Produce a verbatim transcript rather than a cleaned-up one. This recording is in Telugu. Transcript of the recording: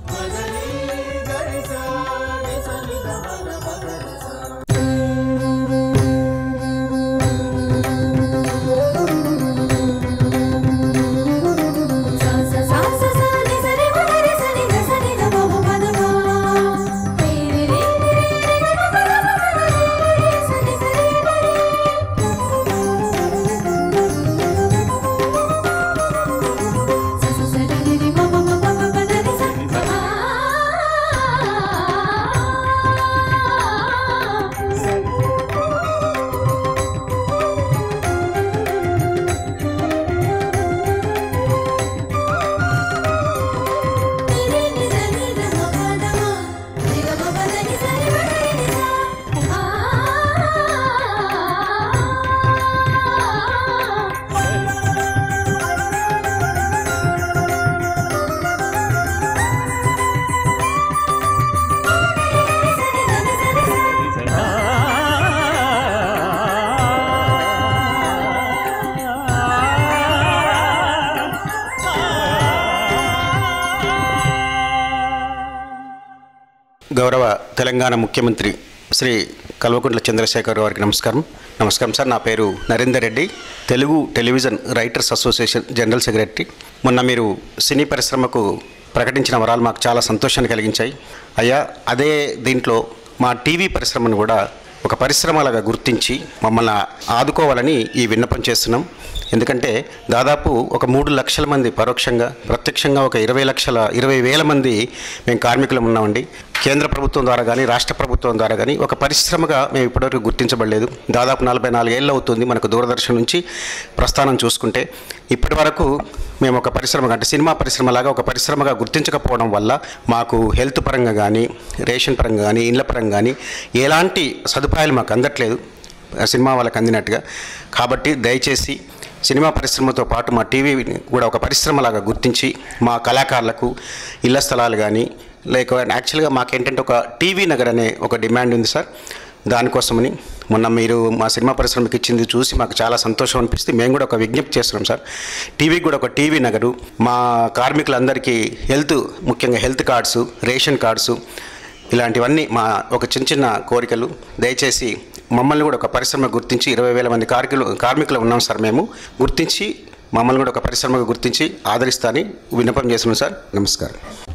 గౌరవ తెలంగాణ ముఖ్యమంత్రి శ్రీ కల్వకుంట్ల చంద్రశేఖర్ గారికి నమస్కారం. నమస్కారం సార్. నా పేరు Narender Reddy, Telugu television writers association general secretary. మొన్న మీరు సినీ పరిశ్రమకు ప్రకటించిన వరాలు మాకు చాలా సంతోషాన్ని కలిగించాయి అయ్యా. అదే దీంట్లో మా టీవీ పరిశ్రమను కూడా ఒక పరిశ్రమలాగా గుర్తించి మమ్మల్ని ఆదుకోవాలని ఈ విన్నపం చేస్తున్నాం. ఎందుకంటే దాదాపు ఒక మూడు లక్షల మంది పరోక్షంగా, ప్రత్యక్షంగా ఒక ఇరవై లక్షల ఇరవై వేల మంది మేము కార్మికులు ఉన్నామండి. కేంద్ర ప్రభుత్వం ద్వారా కానీ రాష్ట్ర ప్రభుత్వం ద్వారా కానీ ఒక పరిశ్రమగా మేము ఇప్పటివరకు గుర్తించబడలేదు. దాదాపు నలభై నాలుగేళ్ళు అవుతుంది మనకు దూరదర్శన్ నుంచి ప్రస్థానం చూసుకుంటే. ఇప్పటి వరకు మేము ఒక పరిశ్రమగా, అంటే సినిమా పరిశ్రమలాగా ఒక పరిశ్రమగా గుర్తించకపోవడం వల్ల మాకు హెల్త్ పరంగా కానీ, రేషన్ పరంగా కానీ, ఇండ్ల పరంగా కానీ ఎలాంటి సదుపాయాలు మాకు అందట్లేదు సినిమా వాళ్ళకి అందినట్టుగా. కాబట్టి దయచేసి సినిమా పరిశ్రమతో పాటు మా టీవీని కూడా ఒక పరిశ్రమలాగా గుర్తించి మా కళాకారులకు ఇళ్ల స్థలాలు కానీ, లైక్ యాక్చువల్గా మాకేంటంటే ఒక టీవీ నగర్ అనే ఒక డిమాండ్ ఉంది సార్. దానికోసమని మొన్న మీరు మా సినిమా పరిశ్రమకి ఇచ్చింది చూసి మాకు చాలా సంతోషం అనిపిస్తుంది. మేము కూడా ఒక విజ్ఞప్తి చేస్తున్నాం సార్, టీవీకి కూడా ఒక టీవీ నగరు, మా కార్మికులందరికీ హెల్త్, ముఖ్యంగా హెల్త్ కార్డ్సు, రేషన్ కార్డ్సు, ఇలాంటివన్నీ మా ఒక చిన్న చిన్న కోరికలు. దయచేసి మమ్మల్ని కూడా ఒక పరిశ్రమ గుర్తించి, ఇరవై వేల మంది కార్మికులు కార్మికులు ఉన్నాం సార్, మేము గుర్తించి మమ్మల్ని కూడా ఒక పరిశ్రమగా గుర్తించి ఆదరిస్తానని విన్నపం చేస్తున్నాం సార్. నమస్కారం.